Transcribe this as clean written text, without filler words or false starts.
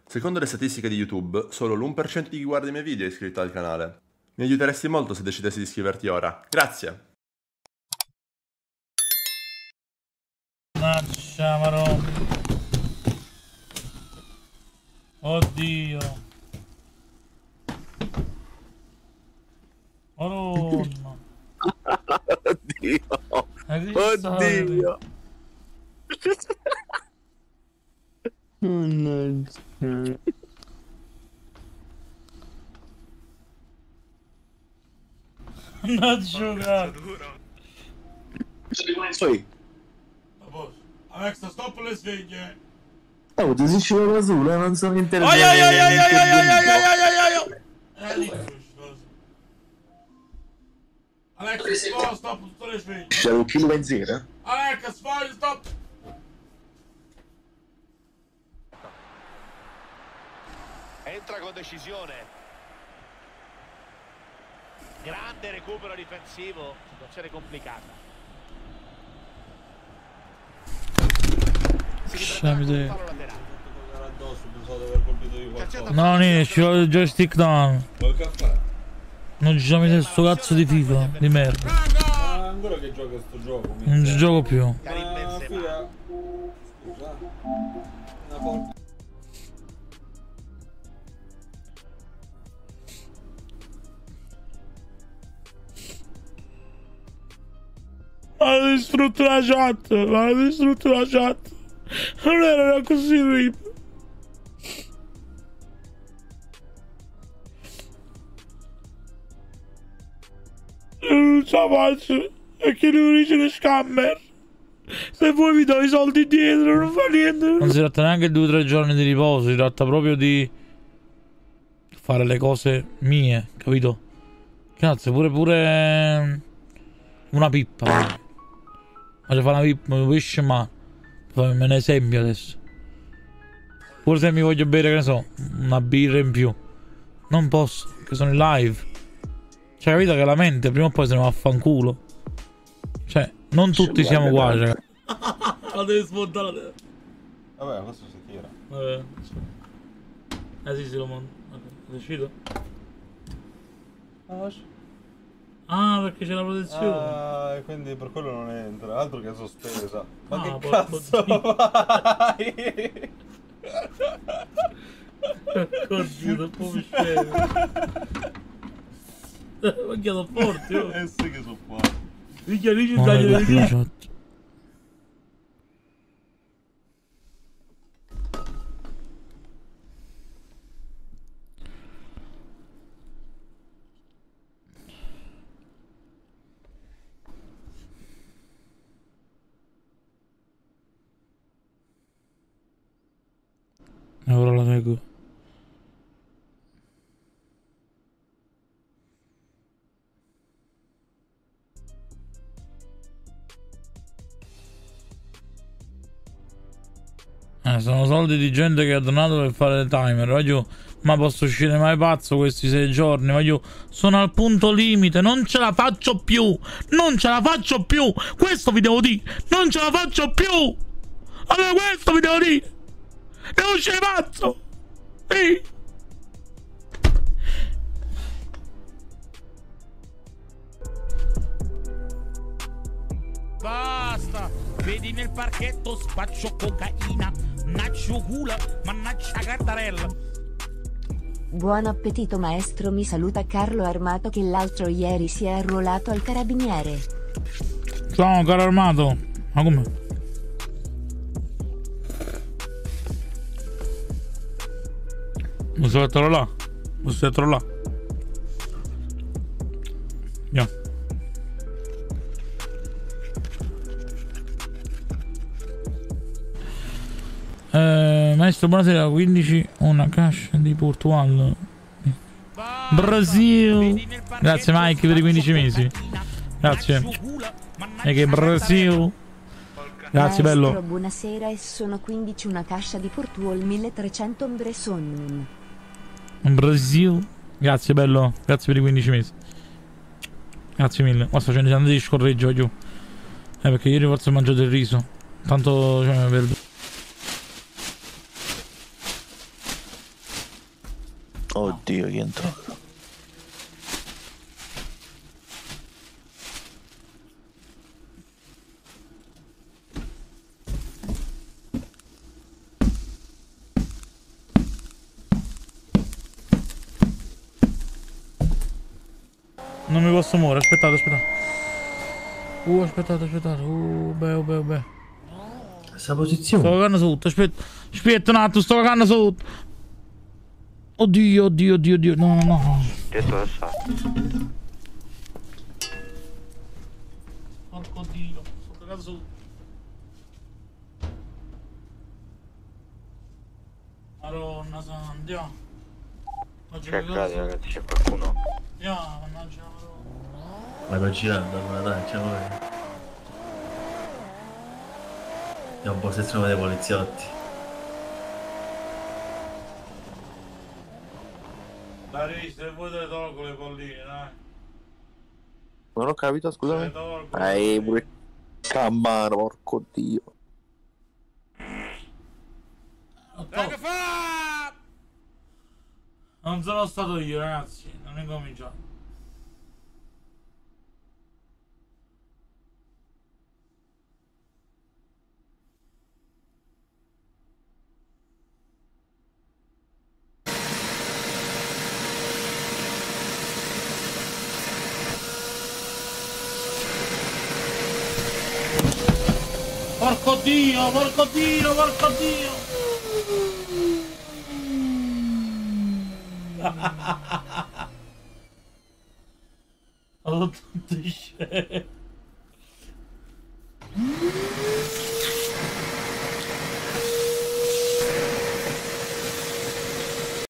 Secondo le statistiche di YouTube, solo l'1% di chi guarda i miei video è iscritto al canale. Mi aiuteresti molto se decidessi di iscriverti ora. Grazie! Marò. Oddio. Madonna. Oddio. Oddio. Non giocare. Poi. Alexa, stop le sveglie. Oh, ti si scivolo da solo, non sono interessato. Alexa, stop tutte le sveglie. C'è un chilo pensiero? Alexa, stop. Entra con decisione. Grande recupero difensivo, situazione complicata. No, ci vuole il joystick down. Non ci sono messo sto cazzo di FIFA di merda. Ancora che gioca sto gioco? Non ci gioco più. Scusa. Una volta. Ha distrutto la chat. Non era così rip. Non ce la faccio. E che lui dice le scammer. Se vuoi mi do i soldi indietro, non fa niente. Non si tratta neanche di 2 o 3 giorni di riposo, si tratta proprio di fare le cose mie, capito? Cazzo, pure una pippa. Voglio fare una pippa, mi pesce ma fammi un esempio adesso. Pure se mi voglio bere, che ne so, una birra in più. Non posso, perché sono in live. Cioè, capito che la mente prima o poi se ne va a fanculo. Cioè, non tutti siamo uguali, ragazzi. La devi smontare. Vabbè, questo si tira. Vabbè. Sì, lo monto. Ok, è uscito? Ah, perché c'è la protezione. Ah, e quindi per quello non entra. Altro che sospesa. Ma che porco cazzo fai? Oddio, dopo mi scemo. Ma che sono forti, oh. Sì che sono forti. Minchia, lì ci taglio le dita. Ora la leggo. Sono soldi di gente che ha donato per fare il timer. Voglio, ma posso uscire mai pazzo questi 6 giorni? Voglio, sono al punto limite. Non ce la faccio più. Non ce la faccio più. Questo vi devo dire. Non ce la faccio più. Allora questo vi devo dire. Devo uscire pazzo. Ehi. Basta. Vedi nel parchetto spaccio cocaina. Naccio culo, mannaccia cardarella. Buon appetito maestro, mi saluta Carlo Armato che l'altro ieri si è arruolato al carabiniere. Ciao caro Armato. Ma come? Posso metterlo là? Posso metterlo là? Yeah. Maestro buonasera, 15 una cascia di Portugal. Brasil. Grazie Mike per i 15 mesi. Grazie. E che Brasil. Grazie maestro, bello. Buonasera e sono 15 una cascia di Portugal 1300 Bresson. Brasil. Grazie bello. Grazie per i 15 mesi. Grazie mille. Ma sto facendo tanto di scorreggio giù. Perché ieri forse ho mangiato il riso. Tanto cioè, rientrato. Non mi posso muovere, aspettate, aspettate. Aspettate. Beh. Questa posizione. Sto cagando sotto, aspetta un attimo, sto cagando sotto. Oddio. No. Dietro del salto. Porco dio, sto cagando sotto. Madonna santa, andiamo. Cercate ragazzi, c'è qualcuno. Andiamo, mannaggia la Madonna. Vado girando, allora dai, ciao. È un po' sezione dei poliziotti. Dai, se vuoi te le tolgo le palline, dai. Non ho capito, scusami. Le tolgo. Pure Cammano, porco dio. Che fa? Non sono stato io, ragazzi, non incominciate. Porco dio! Ho tutti scemi.